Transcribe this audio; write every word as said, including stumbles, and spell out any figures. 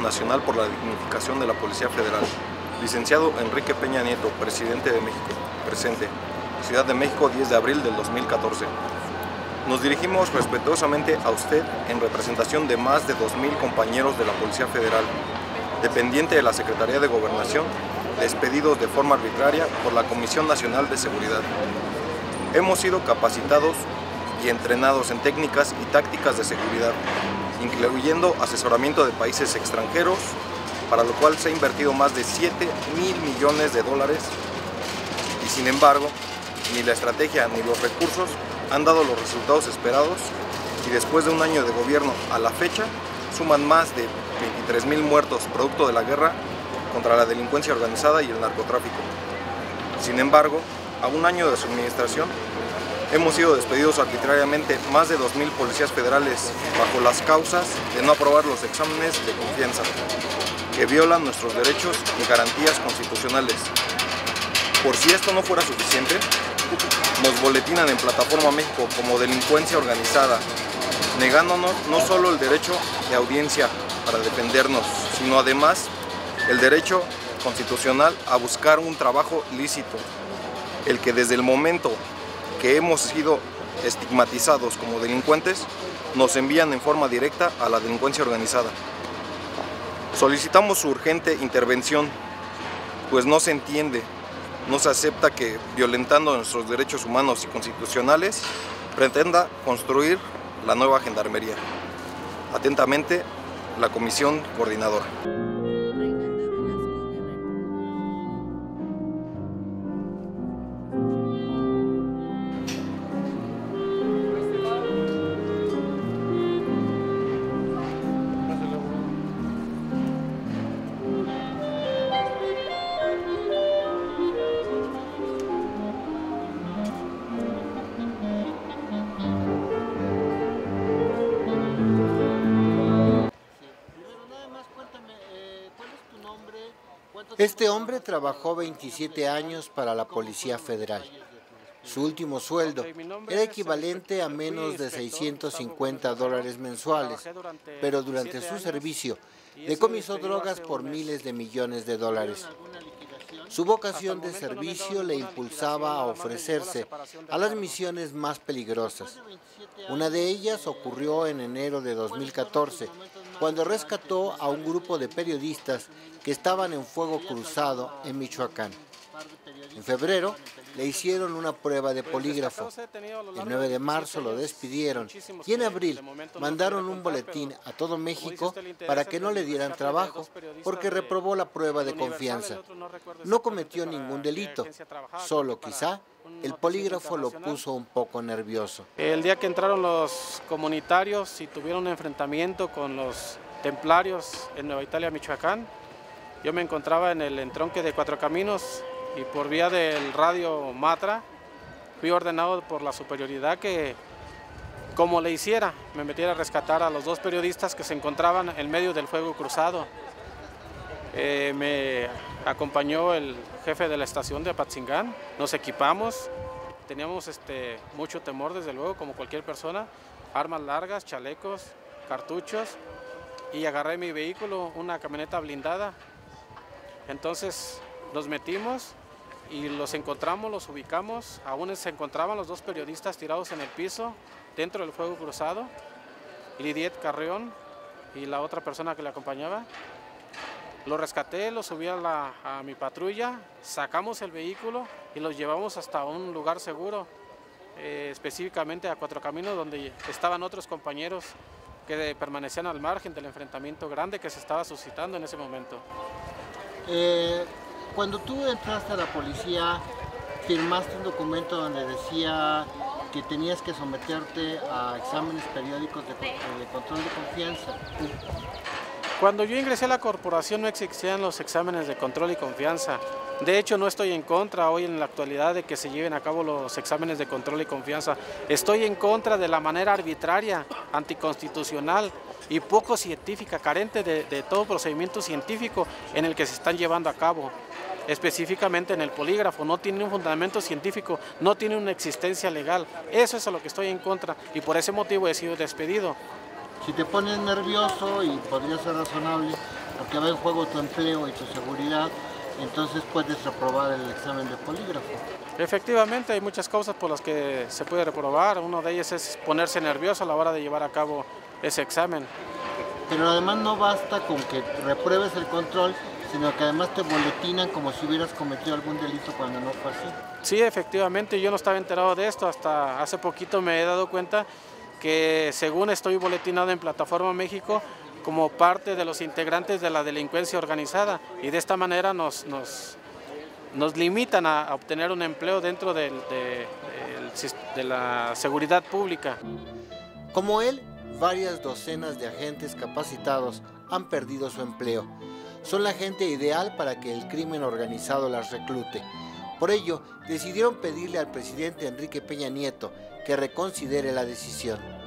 Nacional por la Dignificación de la Policía Federal. Licenciado Enrique Peña Nieto, Presidente de México. Presente. Ciudad de México, diez de abril del dos mil catorce. Nos dirigimos respetuosamente a usted en representación de más de dos mil compañeros de la Policía Federal, dependiente de la Secretaría de Gobernación, despedidos de forma arbitraria por la Comisión Nacional de Seguridad. Hemos sido capacitados y entrenados en técnicas y tácticas de seguridad, incluyendo asesoramiento de países extranjeros, para lo cual se ha invertido más de siete mil millones de dólares y sin embargo, ni la estrategia ni los recursos han dado los resultados esperados y después de un año de gobierno a la fecha suman más de veintitrés mil muertos producto de la guerra contra la delincuencia organizada y el narcotráfico. Sin embargo, a un año de su administración, hemos sido despedidos arbitrariamente más de dos mil policías federales bajo las causas de no aprobar los exámenes de confianza, que violan nuestros derechos y garantías constitucionales. Por si esto no fuera suficiente, nos boletinan en Plataforma México como delincuencia organizada, negándonos no solo el derecho de audiencia para defendernos, sino además el derecho constitucional a buscar un trabajo lícito, el que desde el momento que hemos sido estigmatizados como delincuentes, nos envían en forma directa a la delincuencia organizada. Solicitamos su urgente intervención, pues no se entiende, no se acepta que, violentando nuestros derechos humanos y constitucionales, pretenda construir la nueva gendarmería. Atentamente, la Comisión Coordinadora. Este hombre trabajó veintisiete años para la Policía Federal. Su último sueldo era equivalente a menos de seiscientos cincuenta dólares mensuales, pero durante su servicio decomisó drogas por miles de millones de dólares. Su vocación de servicio le impulsaba a ofrecerse a las misiones más peligrosas. Una de ellas ocurrió en enero de dos mil catorce, cuando rescató a un grupo de periodistas que estaban en fuego cruzado en Michoacán. En febrero le hicieron una prueba de polígrafo. El nueve de marzo lo despidieron y en abril mandaron un boletín a todo México para que no le dieran trabajo porque reprobó la prueba de confianza. No cometió ningún delito, solo quizá el polígrafo lo puso un poco nervioso. El día que entraron los comunitarios y tuvieron un enfrentamiento con los templarios en Nueva Italia, Michoacán, yo me encontraba en el entronque de Cuatro Caminos y por vía del radio Matra fui ordenado por la superioridad que, como le hiciera, me metiera a rescatar a los dos periodistas que se encontraban en medio del fuego cruzado. Eh, me acompañó el jefe de la estación de Apatzingán, nos equipamos, teníamos este, mucho temor desde luego, como cualquier persona, armas largas, chalecos, cartuchos, y agarré mi vehículo, una camioneta blindada. Entonces nos metimos y los encontramos, los ubicamos, aún se encontraban los dos periodistas tirados en el piso, dentro del fuego cruzado, Lidiet Carrión y la otra persona que le acompañaba. Los rescaté, los subí a, la, a mi patrulla, sacamos el vehículo y los llevamos hasta un lugar seguro, eh, específicamente a Cuatro Caminos, donde estaban otros compañeros que permanecían al margen del enfrentamiento grande que se estaba suscitando en ese momento. Eh, cuando tú entraste a la policía, firmaste un documento donde decía que tenías que someterte a exámenes periódicos de, de control de confianza. Cuando yo ingresé a la corporación no existían los exámenes de control y confianza. De hecho, no estoy en contra hoy en la actualidad de que se lleven a cabo los exámenes de control y confianza. Estoy en contra de la manera arbitraria, anticonstitucional y poco científica, carente de, de todo procedimiento científico en el que se están llevando a cabo. Específicamente en el polígrafo, no tiene un fundamento científico, no tiene una existencia legal. Eso es a lo que estoy en contra y por ese motivo he sido despedido. Si te pones nervioso, y podría ser razonable, porque va en juego tu empleo y tu seguridad, entonces puedes reprobar el examen de polígrafo. Efectivamente, hay muchas causas por las que se puede reprobar. Una de ellas es ponerse nervioso a la hora de llevar a cabo ese examen. Pero además no basta con que repruebes el control, sino que además te boletinan como si hubieras cometido algún delito cuando no fue así. Sí, efectivamente, yo no estaba enterado de esto, hasta hace poquito me he dado cuenta que según estoy boletinado en Plataforma México como parte de los integrantes de la delincuencia organizada, y de esta manera nos, nos, nos limitan a, a obtener un empleo dentro del, de, de, de la seguridad pública. Como él, varias docenas de agentes capacitados han perdido su empleo. Son la gente ideal para que el crimen organizado las reclute. Por ello, decidieron pedirle al presidente Enrique Peña Nieto que reconsidere la decisión.